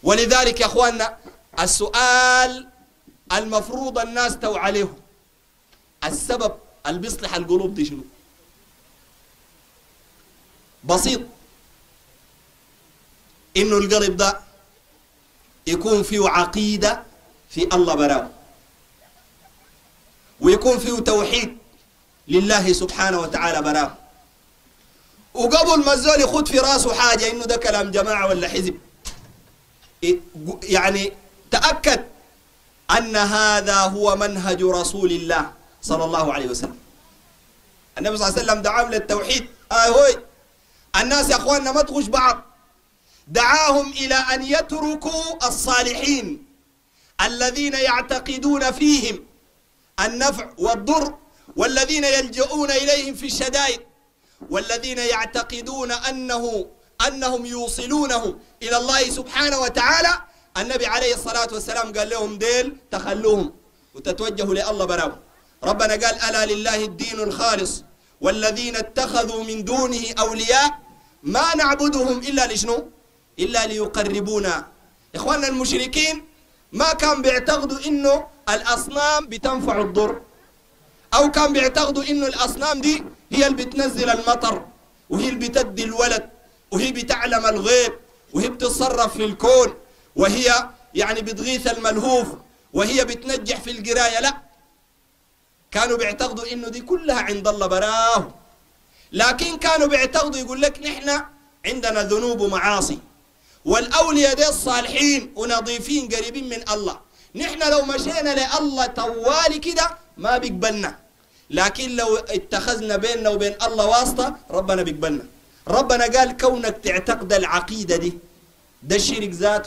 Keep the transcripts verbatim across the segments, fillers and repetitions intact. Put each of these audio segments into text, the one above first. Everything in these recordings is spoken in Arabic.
ولذلك يا أخواننا السؤال المفروض الناس تو عليه السبب اللي بيصلح القلوب دي شنو؟ بسيط، إنه القلب ده يكون فيه عقيدة في الله براه، ويكون فيه توحيد لله سبحانه وتعالى براه. وقبل ما الزول يخد في راسه حاجة إنه ده كلام جماعة ولا حزب، يعني تأكد أن هذا هو منهج رسول الله صلى الله عليه وسلم. النبي صلى الله عليه وسلم دعاهم للتوحيد. آه هوي الناس يا أخواننا ما تخش بعض، دعاهم إلى أن يتركوا الصالحين الذين يعتقدون فيهم النفع والضر، والذين يلجؤون إليهم في الشدائد، والذين يعتقدون أنه أنهم يوصلونه إلى الله سبحانه وتعالى. النبي عليه الصلاة والسلام قال لهم ديل تخلوهم وتتوجهوا لله براهم. ربنا قال ألا لله الدين الخالص والذين اتخذوا من دونه أولياء ما نعبدهم إلا لشنو؟ إلا ليقربونا. إخواننا المشركين ما كان بيعتقدوا إنه الأصنام بتنفع الضر، أو كان بيعتقدوا إنه الأصنام دي هي اللي بتنزل المطر، وهي اللي بتدي الولد، وهي بتعلم الغيب، وهي بتتصرف في الكون، وهي يعني بتغيث الملهوف، وهي بتنجح في القراية. لا، كانوا بيعتقدوا إنه دي كلها عند الله براه. لكن كانوا بيعتقدوا يقول لك نحن عندنا ذنوب ومعاصي، والأولياء دي الصالحين ونظيفين قريبين من الله، نحن لو مشينا لله طوالي كده ما بيقبلنا، لكن لو اتخذنا بيننا وبين الله واسطة ربنا بيقبلنا. ربنا قال كونك تعتقد العقيدة دي ده الشرك ذاته.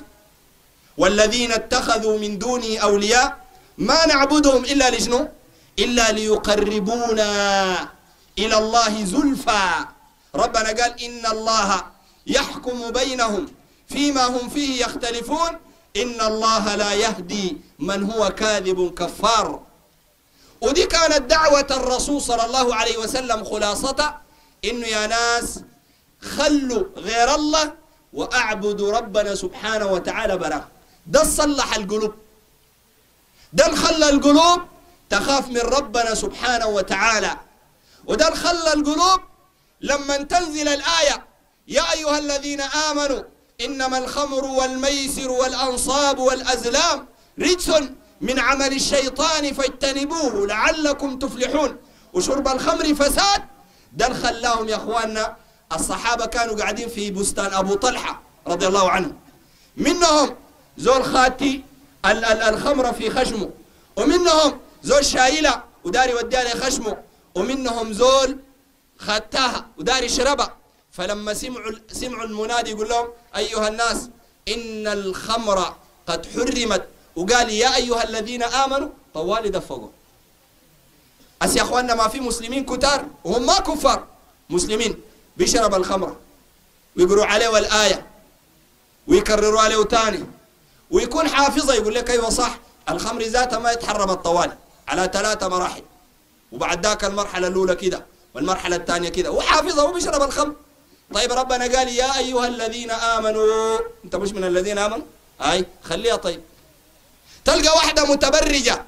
والذين اتخذوا من دونه أولياء ما نعبدهم إلا لشنو؟ إلا ليقربونا إلى الله زلفى. ربنا قال إن الله يحكم بينهم فيما هم فيه يختلفون إن الله لا يهدي من هو كاذب كفار. ودي كانت دعوة الرسول صلى الله عليه وسلم خلاصتها إنه يا ناس خلوا غير الله وأعبدوا ربنا سبحانه وتعالى براه. ده صلح القلوب، ده خلى القلوب تخاف من ربنا سبحانه وتعالى، وده خلى القلوب لما تنزل الآية يا أيها الذين آمنوا إنما الخمر والميسر والأنصاب والأزلام رجس من عمل الشيطان فاجتنبوه لعلكم تفلحون، وشرب الخمر فساد. ده خلاهم يا أخواننا الصحابة كانوا قاعدين في بستان أبو طلحة رضي الله عنه، منهم زول خاتي الخمر في خشمه، ومنهم زول شايلة وداري وديها لخشمه، ومنهم زول خاتاها وداري شربها. فلما سمعوا سمعوا المنادي يقول لهم أيها الناس إن الخمر قد حرمت، وقال يا أيها الذين آمنوا طوالي دفقوا. أس يا أخواننا ما في مسلمين كتار وهم ما كفار، مسلمين بيشرب الخمر ويقروا عليه والآية ويكرروا عليه تاني، ويكون حافظة يقول لك أيوة صح الخمر ذاتها ما يتحرم الطوالي على ثلاثة مراحل، وبعد ذاك المرحلة الأولى كده والمرحلة الثانية كده، وحافظة وبيشرب الخمر. طيب ربنا قال يا أيها الذين آمنوا، أنت مش من الذين آمنوا؟ أي خليها. طيب تلقى واحدة متبرجة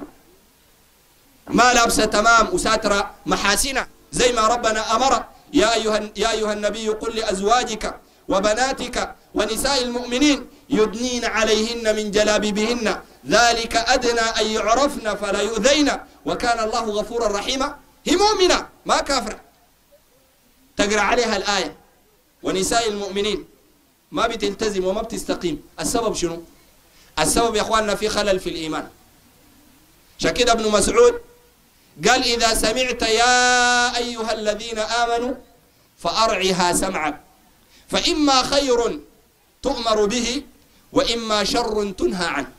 ما لابسة تمام وساترة محاسنة زي ما ربنا أمر يا أيها يا أيها النبي قل لأزواجك وبناتك ونساء المؤمنين يدنين عليهن من جلابيبهن ذلك أدنى أن يعرفن فلا يؤذين وكان الله غفورا رحيما. هي مؤمنة ما كافرة، تقرأ عليها الآية ونساء المؤمنين ما بتلتزم وما بتستقيم. السبب شنو؟ السبب يا أخواننا في خلل في الإيمان. شكد ابن مسعود قال إذا سمعت يا أيها الذين آمنوا فأرعها سمعك فإما خير تؤمر به وإما شر تنهى عنه.